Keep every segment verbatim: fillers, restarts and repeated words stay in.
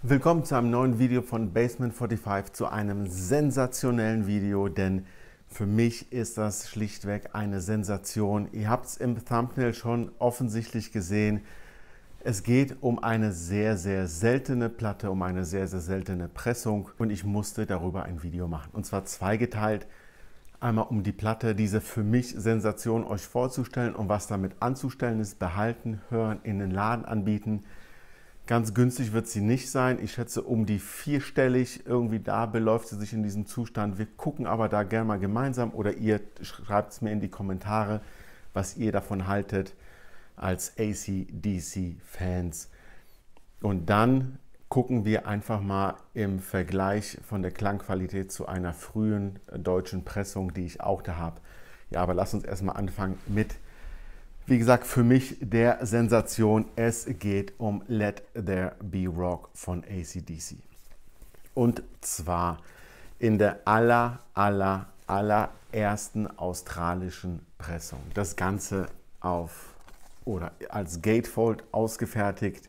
Willkommen zu einem neuen Video von Basement fünfundvierzig, zu einem sensationellen Video, denn für mich ist das schlichtweg eine Sensation. Ihr habt es im Thumbnail schon offensichtlich gesehen. Es geht um eine sehr, sehr seltene Platte, um eine sehr, sehr seltene Pressung und ich musste darüber ein Video machen. Und zwar zweigeteilt. Einmal um die Platte, diese für mich Sensation euch vorzustellen und was damit anzustellen ist, behalten, hören, in den Laden anbieten. Ganz günstig wird sie nicht sein. Ich schätze um die vierstellig. Irgendwie da beläuft sie sich in diesem Zustand. Wir gucken aber da gerne mal gemeinsam oder ihr schreibt es mir in die Kommentare, was ihr davon haltet als A C D C-Fans. Und dann gucken wir einfach mal im Vergleich von der Klangqualität zu einer frühen deutschen Pressung, die ich auch da habe. Ja, aber lasst uns erstmal anfangen mit, wie gesagt, für mich der Sensation. Es geht um Let There Be Rock von A C D C. Und zwar in der aller, aller, allerersten australischen Pressung. Das Ganze auf oder als Gatefold ausgefertigt.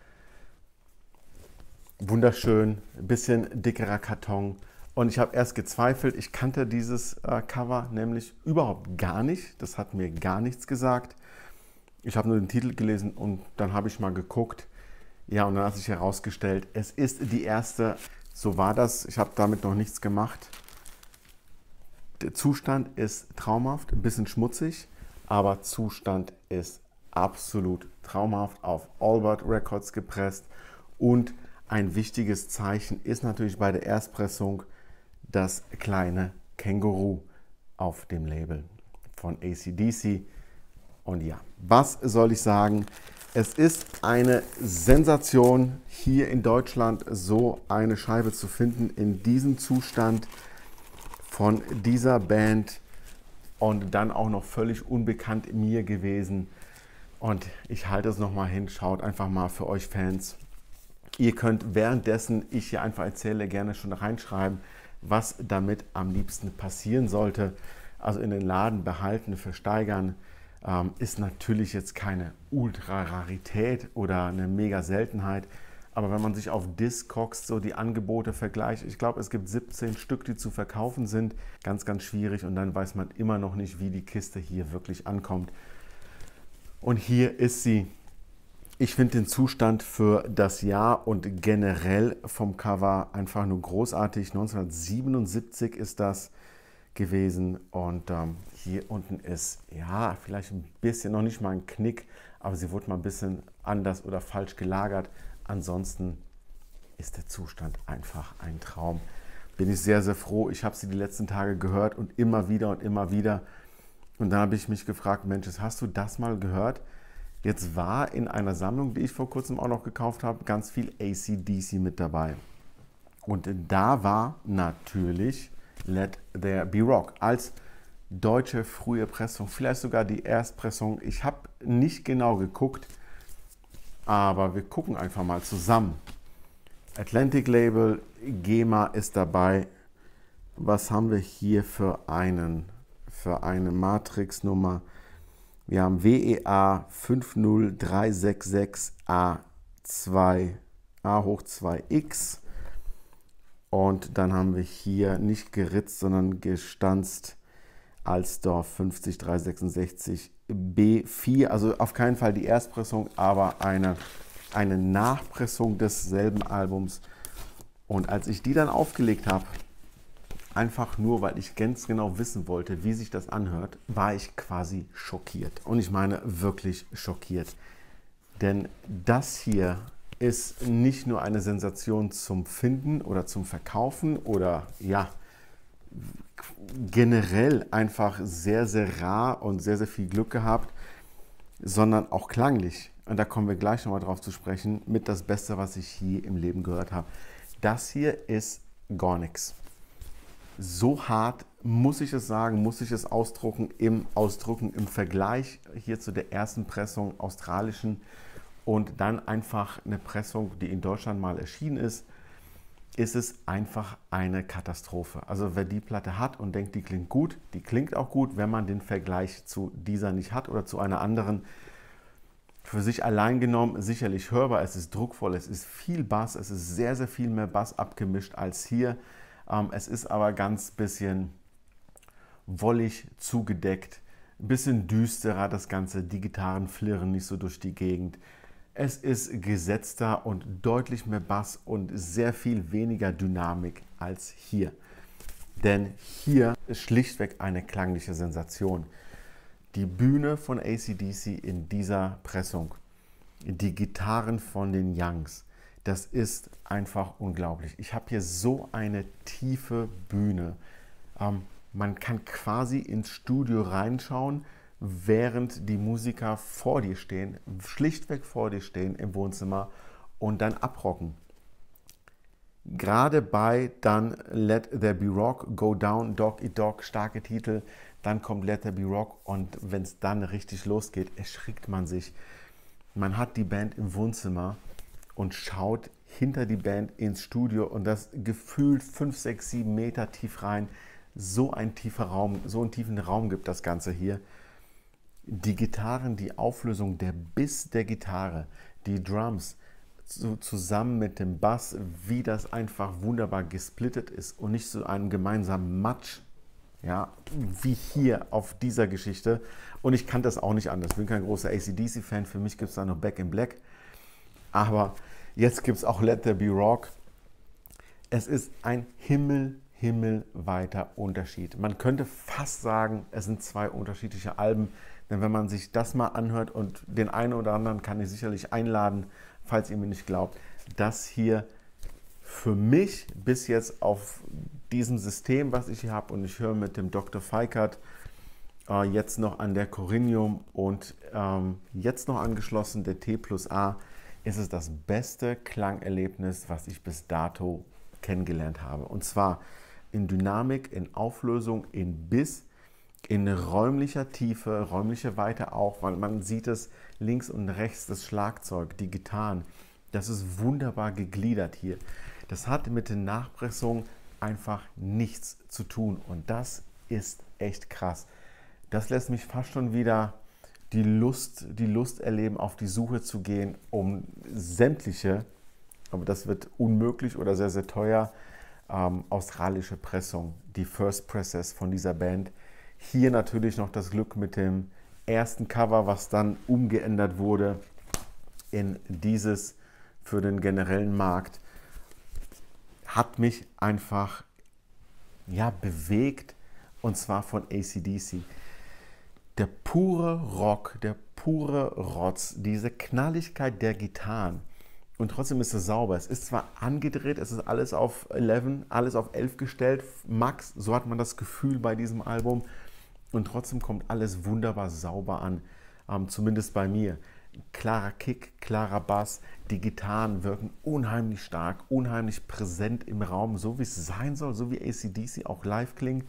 Wunderschön, ein bisschen dickerer Karton. Und ich habe erst gezweifelt, ich kannte dieses äh, Cover nämlich überhaupt gar nicht. Das hat mir gar nichts gesagt. Ich habe nur den Titel gelesen und dann habe ich mal geguckt. Ja, und dann hat sich herausgestellt, es ist die erste, so war das, ich habe damit noch nichts gemacht. Der Zustand ist traumhaft, ein bisschen schmutzig, aber Zustand ist absolut traumhaft, auf Albert Records gepresst. Und ein wichtiges Zeichen ist natürlich bei der Erstpressung das kleine Känguru auf dem Label von A C D C. Und ja, was soll ich sagen? Es ist eine Sensation, hier in Deutschland so eine Scheibe zu finden, in diesem Zustand von dieser Band und dann auch noch völlig unbekannt mir gewesen. Und ich halte es nochmal hin, schaut einfach mal für euch Fans. Ihr könnt währenddessen, ich hier einfach erzähle, gerne schon reinschreiben, was damit am liebsten passieren sollte. Also in den Laden behalten, versteigern, ähm, ist natürlich jetzt keine Ultra-Rarität oder eine Mega-Seltenheit. Aber wenn man sich auf Discogs so die Angebote vergleicht, ich glaube, es gibt siebzehn Stück, die zu verkaufen sind. Ganz, ganz schwierig und dann weiß man immer noch nicht, wie die Kiste hier wirklich ankommt. Und hier ist sie. Ich finde den Zustand für das Jahr und generell vom Cover einfach nur großartig. neunzehnhundertsiebenundsiebzig ist das gewesen und ähm, hier unten ist, ja, vielleicht ein bisschen, noch nicht mal ein Knick, aber sie wurde mal ein bisschen anders oder falsch gelagert. Ansonsten ist der Zustand einfach ein Traum. Bin ich sehr, sehr froh. Ich habe sie die letzten Tage gehört und immer wieder und immer wieder. Und dann habe ich mich gefragt, Mensch, hast du das mal gehört? Jetzt war in einer Sammlung, die ich vor kurzem auch noch gekauft habe, ganz viel A C D C mit dabei. Und da war natürlich Let There Be Rock als deutsche frühe Pressung, vielleicht sogar die Erstpressung. Ich habe nicht genau geguckt, aber wir gucken einfach mal zusammen. Atlantic Label, GEMA ist dabei. Was haben wir hier für, einen, für eine Matrix-Nummer? Wir haben W E A fünf null drei sechs sechs A zwei, A hoch zwei X. Und dann haben wir hier nicht geritzt, sondern gestanzt Alsdorf fünfzig drei sechsundsechzig B vier. Also auf keinen Fall die Erstpressung, aber eine, eine Nachpressung desselben Albums. Und als ich die dann aufgelegt habe, einfach nur, weil ich ganz genau wissen wollte, wie sich das anhört, war ich quasi schockiert. Und ich meine wirklich schockiert. Denn das hier ist nicht nur eine Sensation zum Finden oder zum Verkaufen oder ja, generell einfach sehr, sehr rar und sehr, sehr viel Glück gehabt, sondern auch klanglich. Und da kommen wir gleich nochmal drauf zu sprechen, mit das Beste, was ich je im Leben gehört habe. Das hier ist gar nichts. So hart, muss ich es sagen, muss ich es ausdrucken, im Ausdrucken im Vergleich hier zu der ersten Pressung australischen und dann einfach eine Pressung, die in Deutschland mal erschienen ist, ist es einfach eine Katastrophe. Also wer die Platte hat und denkt, die klingt gut, die klingt auch gut, wenn man den Vergleich zu dieser nicht hat oder zu einer anderen. für sich allein genommen sicherlich hörbar. Es ist druckvoll, es ist viel Bass, es ist sehr, sehr viel mehr Bass abgemischt als hier. Ähm, es ist aber ganz bisschen wollig zugedeckt, ein bisschen düsterer das Ganze, die Gitarren flirren nicht so durch die Gegend. Es ist gesetzter und deutlich mehr Bass und sehr viel weniger Dynamik als hier. Denn hier ist schlichtweg eine klangliche Sensation. Die Bühne von A C D C in dieser Pressung, die Gitarren von den Youngs, das ist einfach unglaublich. Ich habe hier so eine tiefe Bühne. Ähm, man kann quasi ins Studio reinschauen, während die Musiker vor dir stehen, schlichtweg vor dir stehen im Wohnzimmer und dann abrocken. Gerade bei dann Let There Be Rock, Go Down, Dog Eat Dog, starke Titel, dann kommt Let There Be Rock und wenn es dann richtig losgeht, erschrickt man sich. Man hat die Band im Wohnzimmer und schaut hinter die Band ins Studio und das gefühlt fünf, sechs, sieben Meter tief rein. So ein tiefer Raum, so einen tiefen Raum gibt das Ganze hier. Die Gitarren, die Auflösung, der Biss der Gitarre, die Drums, so zusammen mit dem Bass, wie das einfach wunderbar gesplittet ist und nicht so einen gemeinsamen Matsch, ja, wie hier auf dieser Geschichte. Und ich kann das auch nicht anders. Ich bin kein großer A C D C-Fan. Für mich gibt es da noch Back in Black. Aber jetzt gibt es auch Let There Be Rock. Es ist ein Himmel, himmelweiter Unterschied. Man könnte fast sagen, es sind zwei unterschiedliche Alben. Denn wenn man sich das mal anhört und den einen oder anderen kann ich sicherlich einladen, falls ihr mir nicht glaubt, das hier für mich bis jetzt auf diesem System, was ich hier habe, und ich höre mit dem Doktor Feikert äh, jetzt noch an der Corinium und ähm, jetzt noch angeschlossen der T plus A, ist es das beste Klangerlebnis, was ich bis dato kennengelernt habe. Und zwar in Dynamik, in Auflösung, in Biss, in räumlicher Tiefe, räumliche Weite auch, weil man sieht es links und rechts, das Schlagzeug, die Gitarren, das ist wunderbar gegliedert hier. Das hat mit den Nachpressungen einfach nichts zu tun und das ist echt krass. Das lässt mich fast schon wieder die Lust, die Lust erleben, auf die Suche zu gehen, um sämtliche, aber das wird unmöglich oder sehr, sehr teuer, ähm, australische Pressung, die First Presses von dieser Band. Hier natürlich noch das Glück mit dem ersten Cover, was dann umgeändert wurde in dieses für den generellen Markt, hat mich einfach ja, bewegt, und zwar von A C D C. Der pure Rock, der pure Rotz, diese Knalligkeit der Gitarren und trotzdem ist es sauber. Es ist zwar angedreht, es ist alles auf elf, alles auf elf gestellt, max, so hat man das Gefühl bei diesem Album und trotzdem kommt alles wunderbar sauber an, ähm, zumindest bei mir. Klarer Kick, klarer Bass, die Gitarren wirken unheimlich stark, unheimlich präsent im Raum, so wie es sein soll, so wie A C D C auch live klingt.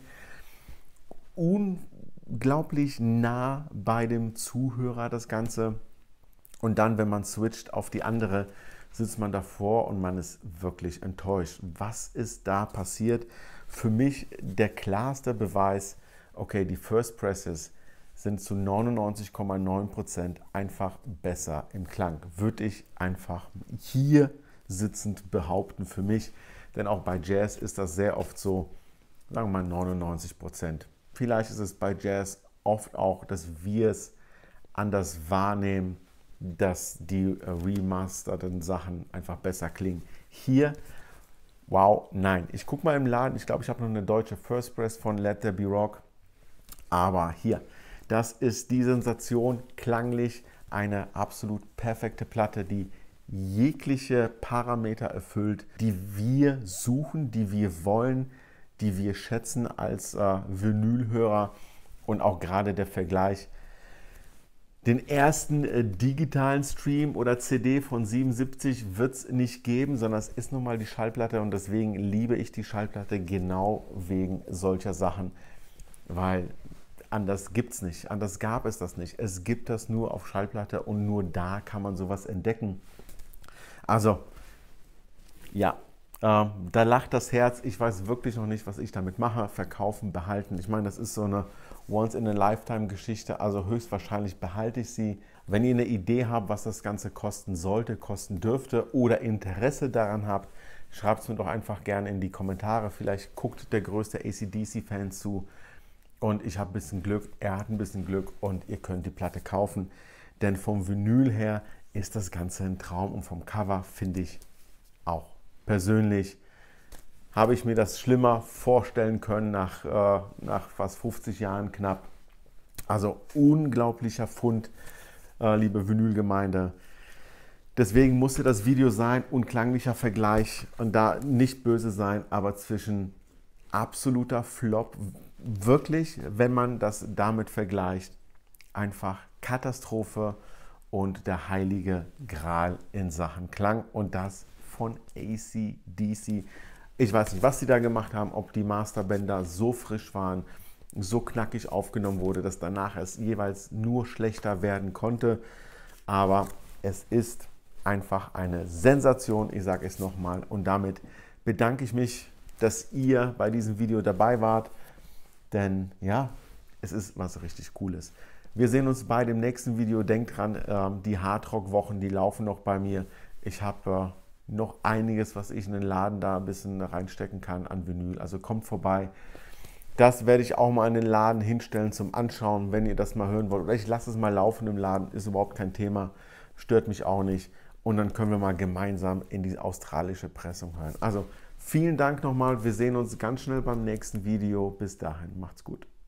Unglaublich nah bei dem Zuhörer das Ganze. Und dann, wenn man switcht auf die andere, sitzt man davor und man ist wirklich enttäuscht. Was ist da passiert? Für mich der klarste Beweis, okay, die First Presses sind zu neunundneunzig Komma neun Prozent einfach besser im Klang. Würde ich einfach hier sitzend behaupten für mich. Denn auch bei Jazz ist das sehr oft so, sagen wir mal neunundneunzig Prozent. Vielleicht ist es bei Jazz oft auch, dass wir es anders wahrnehmen, dass die remasterten Sachen einfach besser klingen. Hier, wow, nein. Ich gucke mal im Laden, ich glaube, ich habe noch eine deutsche First Press von Let There Be Rock. Aber hier, das ist die Sensation, klanglich eine absolut perfekte Platte, die jegliche Parameter erfüllt, die wir suchen, die wir wollen, die wir schätzen als äh, Vinylhörer und auch gerade der Vergleich. Den ersten äh, digitalen Stream oder C D von siebenundsiebzig wird es nicht geben, sondern es ist nun mal die Schallplatte und deswegen liebe ich die Schallplatte genau wegen solcher Sachen, weil anders gibt es nicht, anders gab es das nicht. Es gibt das nur auf Schallplatte und nur da kann man sowas entdecken. Also, ja, äh, da lacht das Herz. Ich weiß wirklich noch nicht, was ich damit mache. Verkaufen, behalten. Ich meine, das ist so eine Once-in-a-Lifetime-Geschichte, also höchstwahrscheinlich behalte ich sie. Wenn ihr eine Idee habt, was das Ganze kosten sollte, kosten dürfte oder Interesse daran habt, schreibt es mir doch einfach gerne in die Kommentare. Vielleicht guckt der größte A C D C-Fan zu und ich habe ein bisschen Glück, er hat ein bisschen Glück und ihr könnt die Platte kaufen. Denn vom Vinyl her ist das Ganze ein Traum und vom Cover finde ich auch. Persönlich habe ich mir das schlimmer vorstellen können nach, äh, nach fast fünfzig Jahren knapp. Also unglaublicher Fund, äh, liebe Vinylgemeinde. Deswegen musste das Video sein, unklanglicher Vergleich und da nicht böse sein, aber zwischen absoluter Flop, wirklich, wenn man das damit vergleicht, einfach Katastrophe und der heilige Gral in Sachen Klang und das von A C D C. Ich weiß nicht, was sie da gemacht haben, ob die Masterbänder so frisch waren, so knackig aufgenommen wurde, dass danach es jeweils nur schlechter werden konnte. Aber es ist einfach eine Sensation, ich sage es nochmal. Und damit bedanke ich mich, dass ihr bei diesem Video dabei wart. Denn ja, es ist was richtig Cooles. Wir sehen uns bei dem nächsten Video. Denkt dran, die Hardrock-Wochen, die laufen noch bei mir. Ich habe noch einiges, was ich in den Laden da ein bisschen reinstecken kann an Vinyl. Also kommt vorbei. Das werde ich auch mal in den Laden hinstellen zum Anschauen, wenn ihr das mal hören wollt. Oder ich lasse es mal laufen im Laden, ist überhaupt kein Thema. Stört mich auch nicht. Und dann können wir mal gemeinsam in die australische Pressung hören. Also vielen Dank nochmal. Wir sehen uns ganz schnell beim nächsten Video. Bis dahin, macht's gut.